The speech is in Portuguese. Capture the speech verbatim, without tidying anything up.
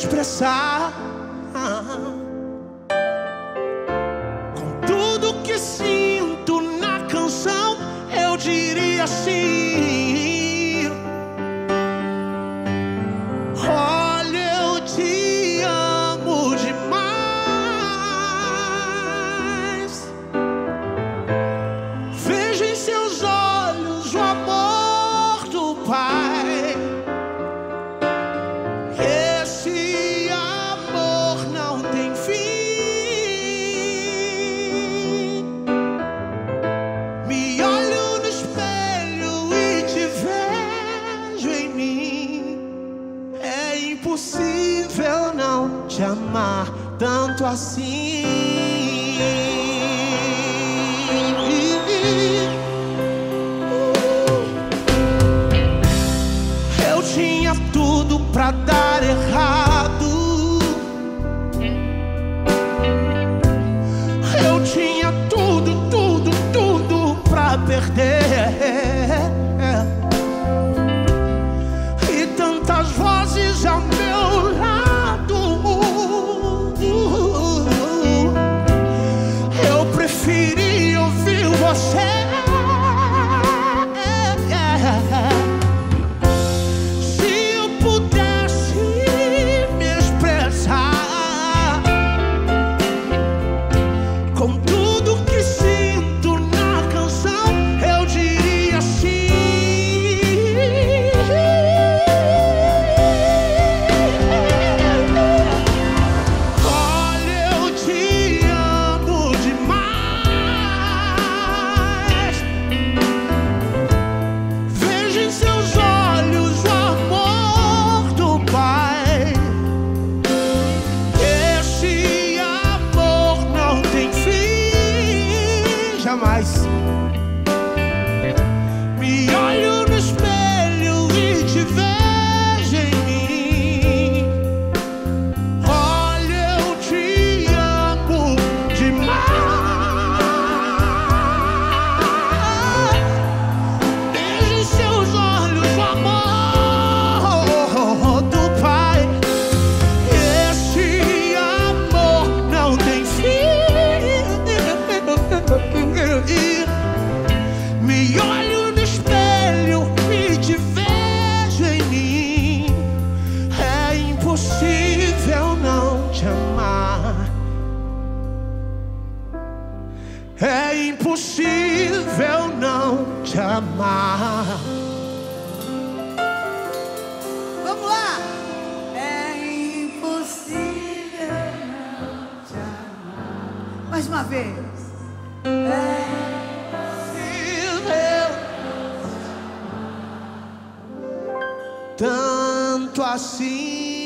expressar. Com tudo que sinto na canção, eu diria assim: olha, eu te amo demais. Vejo em seus olhos o amor do Pai. Esse amor não tem fim. Me olho no espelho e te vejo em mim. É impossível não te amar tanto assim. Eu tinha tudo pra dar errado. Eu tinha tudo, tudo, tudo pra perder. E tantas vozes ao meu lado. Eu preferi ouvir você. Jamais. Me olho no espelho e te vejo em mim. Olha, eu te amo demais. Vejo em seus olhos o amor do Pai. Esse amor não tem fim. Me olho no espelho e te vejo em mim. É impossível não te amar. É impossível não te amar. Vamos lá! É impossível não te amar. Mais uma vez. É tanto assim.